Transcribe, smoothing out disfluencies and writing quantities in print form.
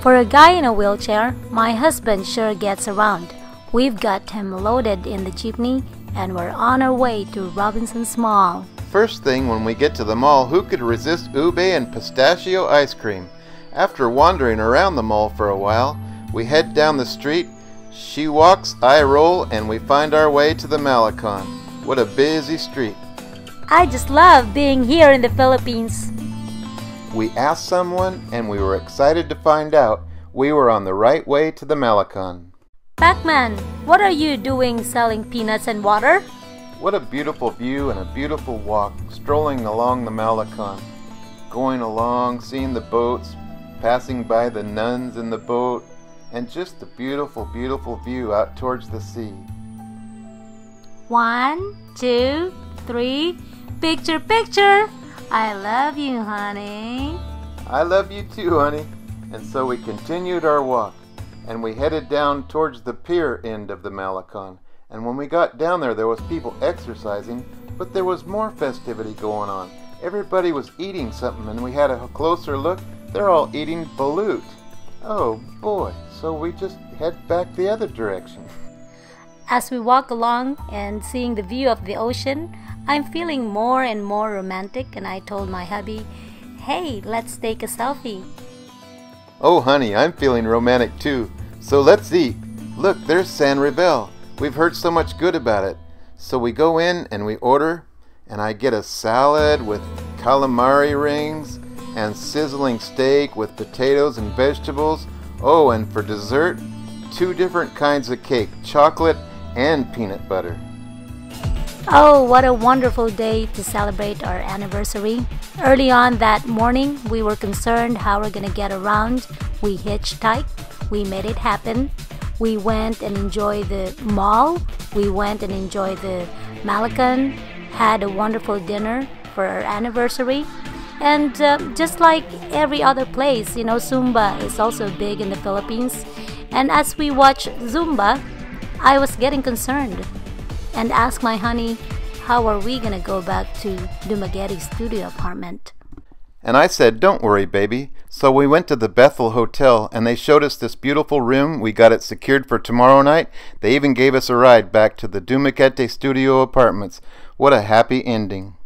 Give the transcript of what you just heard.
For a guy in a wheelchair, my husband sure gets around. We've got him loaded in the jeepney and we're on our way to Robinson's Mall. First thing when we get to the mall, who could resist ube and pistachio ice cream? After wandering around the mall for a while, we head down the street. She walks, I roll, and we find our way to the Malecon. What a busy street. I just love being here in the Philippines. We asked someone and we were excited to find out we were on the right way to the Malecon. Pac-Man, what are you doing selling peanuts and water? What a beautiful view and a beautiful walk, strolling along the Malecon. Going along, seeing the boats, passing by the nuns in the boat, and just the beautiful, beautiful view out towards the sea. 1, 2, 3, picture, picture! I love you, honey. I love you too, honey. And so we continued our walk, and we headed down towards the pier end of the Malecon. And when we got down there, there was people exercising, but there was more festivity going on. Everybody was eating something, and we had a closer look. They're all eating balut. Oh boy, so we just head back the other direction. As we walk along and seeing the view of the ocean, I'm feeling more and more romantic, and I told my hubby, hey, let's take a selfie. Oh honey, I'm feeling romantic too. So let's eat. Look, there's San Ravel. We've heard so much good about it. So we go in and we order, and I get a salad with calamari rings and sizzling steak with potatoes and vegetables. Oh, and for dessert, 2 different kinds of cake, chocolate and peanut butter. Oh, what a wonderful day to celebrate our anniversary. Early on that morning, we were concerned how we're gonna get around. We hitchhiked. We made it happen. We went and enjoyed the mall. We went and enjoyed the Malecon. Had a wonderful dinner for our anniversary. And just like every other place, Zumba is also big in the Philippines. And as we watched Zumba, I was getting concerned and asked my honey, how are we gonna go back to Dumaguete studio apartment? And I said, don't worry, baby. So we went to the Bethel Hotel, and they showed us this beautiful room. We got it secured for tomorrow night. They even gave us a ride back to the Dumaguete studio apartments. What a happy ending.